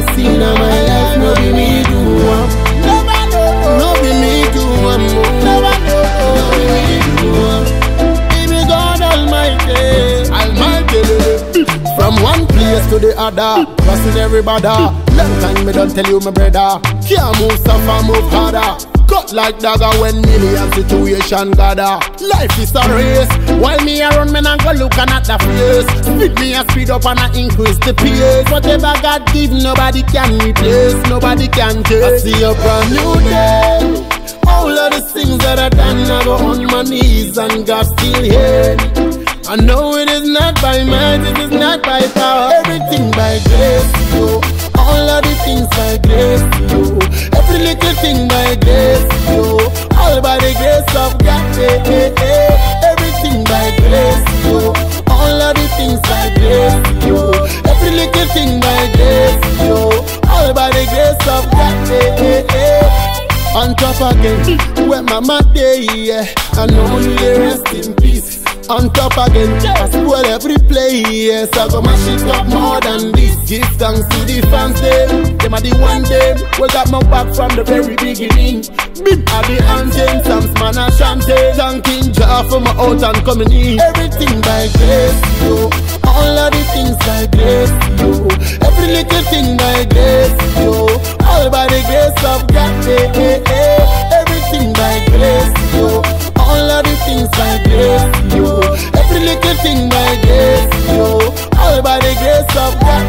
the scene of my life, no be me do one. No be me do one more. No be me do one. Baby God Almighty, Almighty. From one place to the other, crossing everybody. Long time me don't tell you, my brother. Can't move so far, move harder. Cut like dagger when million situation gather. Life is a race. While me around, me not go looking at the face. Speed me a speed up and I increase the pace. Whatever God give, nobody can replace. Nobody can take. I see a brand new day. All of the things that I done, I go on my knees and God still hear me. I know it is not by might, it is not by power. Everything by grace, yo. All of the things by grace, yo. Every little thing by grace, yo. All by the grace of God, Everything by grace, yo. All of the things by grace, yo. Every little thing by grace, yo. All by the grace of God, On top again, where mama day, yeah. I know you rest in peace. On top again, I spoil every place. I go mash it up more than this. Give thanks to the fans, them are the one them. We got my back from the very beginning. Bim are the anthems, some man a chanting. Thanking Jah for my out and coming in. Everything by grace, yo. All of the things by grace, yo. Every little thing by grace, yo. All by the grace of God, Everything by grace, yo. All of the things by grace, yo. Every little thing by grace, yo. All by the grace of God,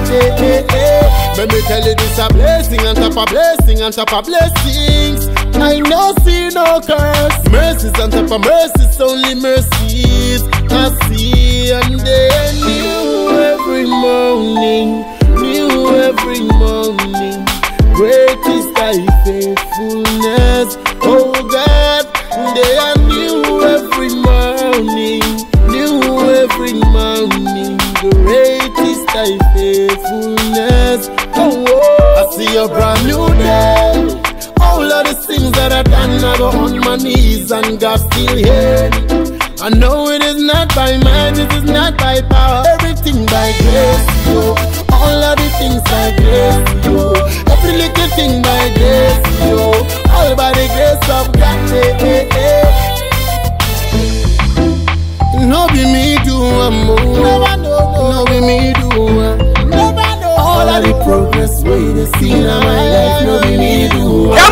Let me tell you this a blessing on top of blessing on top of blessings. I no see no curse. Mercies on top of mercies, only mercies I see, and they are new every morning. New every morning. Great is thy faithfulness, oh God. They are new every morning. New every morning. Great is thy faithfulness, oh. I see a brand new day. All of the things that I done, I go on my knees and God still hear me. I know it is not by might, it is not by power. Everything by grace, yo. All of the things by grace, yo. Every little thing by grace, yo. All by the grace of God, No be me do one more. No be me do one. All of the progress way the scene of my life, no be me do one.